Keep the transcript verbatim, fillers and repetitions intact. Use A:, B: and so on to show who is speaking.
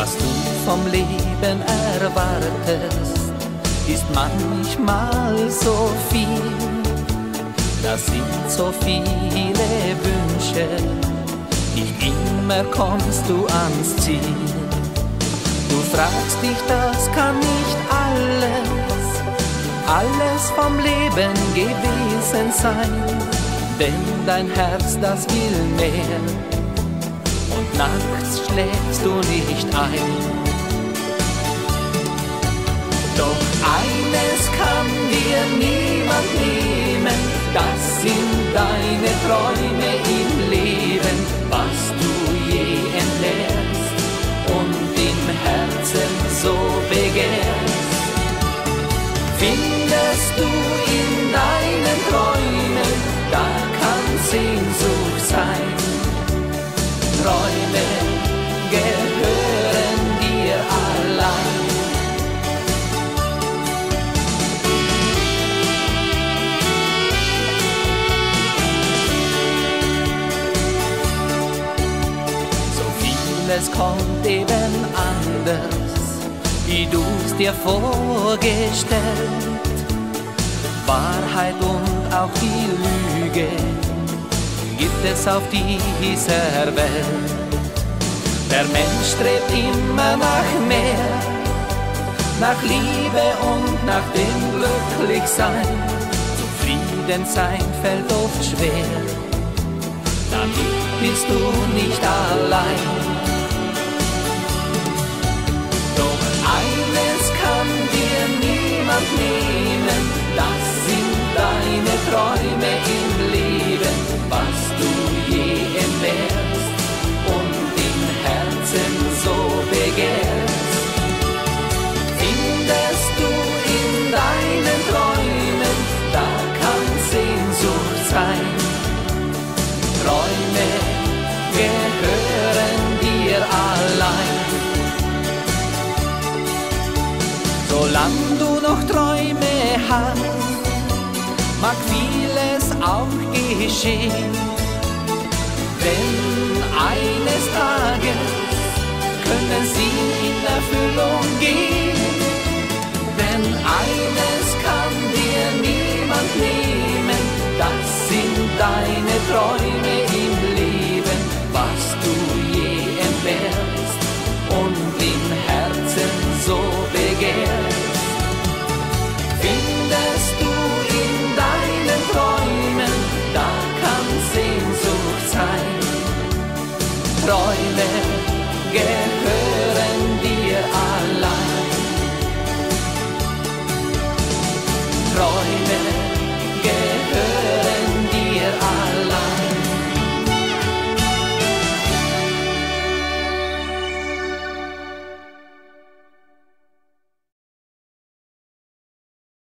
A: Was du vom Leben erwartest, ist manchmal so viel. Das sind so viele Wünsche, nicht immer kommst du ans Ziel. Du fragst dich, das kann nicht alles, alles vom Leben gewesen sein, denn dein Herz, das will mehr und nachts schläfst du nicht ein. Doch eines kann dir niemand nehmen, das sind deine Träume im Leben, was du je entleerst und im Herzen so begehrst. Findest du in deinen Träumen, da kann Sehnsucht sein. Träume gehören dir allein. Es kommt eben anders, wie du's dir vorgestellt. Wahrheit und auch die Lüge gibt es auf dieser Welt. Der Mensch strebt immer nach mehr, nach Liebe und nach dem Glücklichsein. Zufrieden sein fällt oft schwer, damit bist du nicht allein. Eines kann dir niemand nehmen, das sind deine Träume im Leben, was du je entbehrst und im Herzen so begehrst. Findest du in deinen Träumen, da kann Sehnsucht sein. Träume gehören dir allein. Solange du noch Träume hast, mag vieles auch geschehen. Denn eines Tages können sie in Erfüllung gehen. Denn eines kann dir niemand nehmen, das sind deine Träume im Leben, was du je entbehrst und